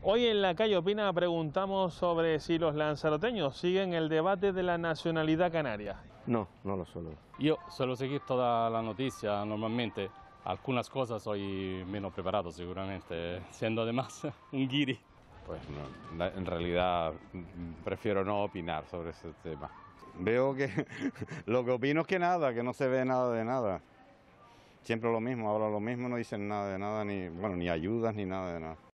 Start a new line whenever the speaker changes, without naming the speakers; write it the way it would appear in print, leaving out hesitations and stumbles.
Hoy en La Calle Opina preguntamos sobre si los lanzaroteños siguen el debate de la nacionalidad canaria.
No, no lo suelo.
Yo suelo seguir toda la noticia normalmente. Algunas cosas soy menos preparado seguramente, siendo además un guiri.
Pues no, en realidad prefiero no opinar sobre ese tema. Veo que lo que opino es que nada, que no se ve nada de nada. Siempre lo mismo, ahora lo mismo, no dicen nada de nada, ni ayudas ni nada de nada.